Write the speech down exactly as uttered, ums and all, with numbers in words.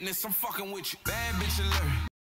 witness, I'm fucking with you. Bad bitch alert.